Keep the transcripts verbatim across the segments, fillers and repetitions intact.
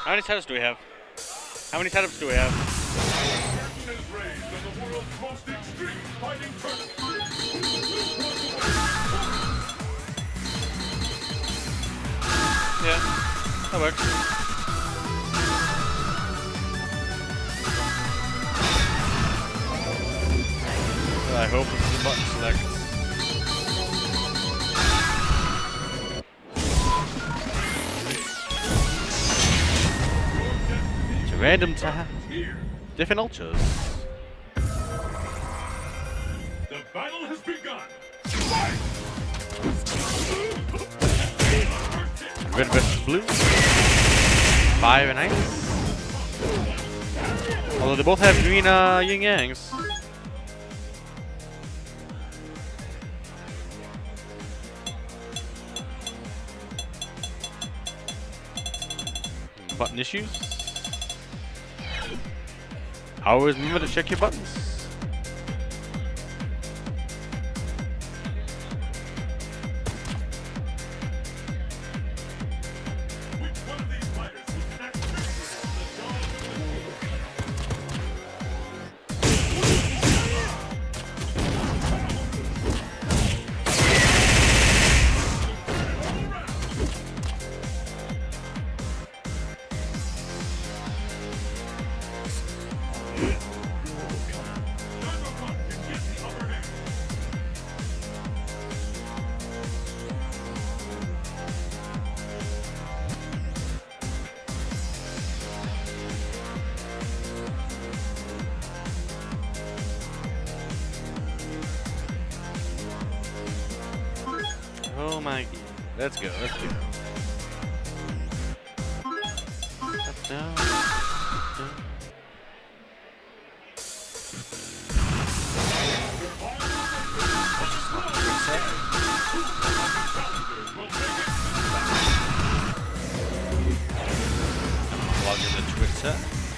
How many setups do we have? How many setups do we have? Yeah, that works. Well, I hope it's the button select. It's a random tab. Different ultras. The battle has begun. Red versus blue. Fire and ice. Although they both have green uh, yin yangs. Button issues. Always remember to check your buttons. Oh my god. Let's go, let's go. Up, down, down. Log in the Twitch set.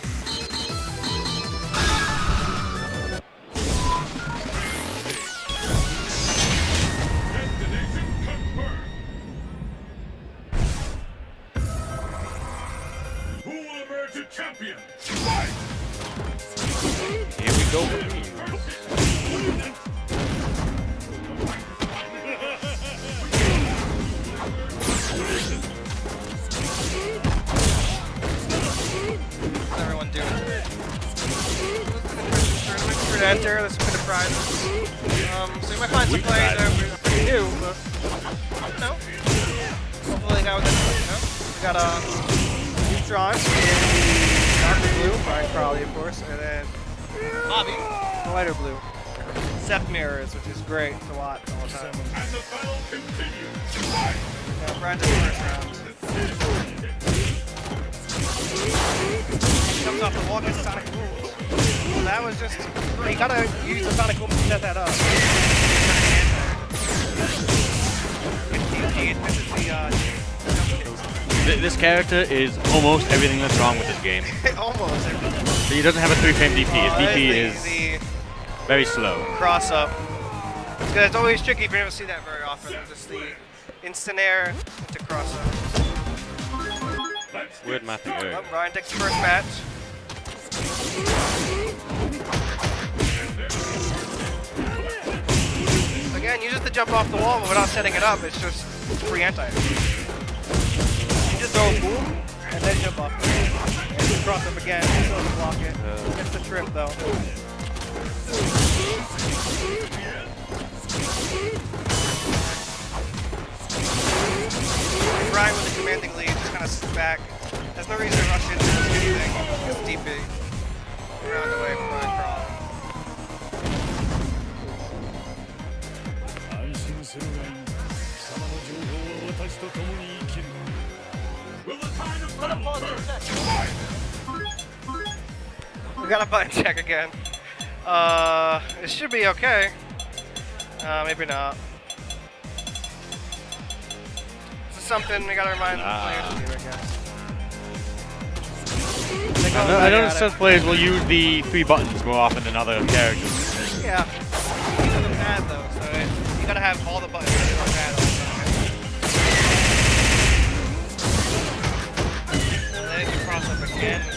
Champion. Here we go. What's everyone doing? Tournament for enter. There's some good prizes. Um, so you might find some plays that are pretty new, but you know, hopefully you got what they're doing, you know? We got a. Neutron in the darker blue, Brian Crowley, of course, and then Bobby, the lighter blue. Seth Mirrors, which is great to watch all the time. And the battle continues. Yeah, Brian did the first round. He comes off the wall, gets Sonic Rules. Well, that was just, you gotta use the Sonic Boom to set that up. This is the, uh, This character is almost everything that's wrong with this game. almost everything. So he doesn't have a three frame D P. His Uh, D P the, is the very slow. cross up. Because it's always tricky if you don't see that very often. Just the instant air to cross up. Weird mapping. Oh, Ryan takes the first match. Again, uses the jump off the wall, but without setting it up, it's just free anti. You just throw a boom and then jump off. And just cross up again, still doesn't block it. Gets the trip though. Ryan with the commanding lead, just kind of sits back. There's no reason to rush into anything. Just D P. Around away from Ryan Crawl. We got a button check again. Uh, it should be okay. Uh, maybe not. This is something we gotta remind the players to do, I guess. I, know, I noticed some players will use the three buttons more often than other characters. Yeah. These are the pad though, so it, you gotta have all the buttons on the pad. And then you cross again.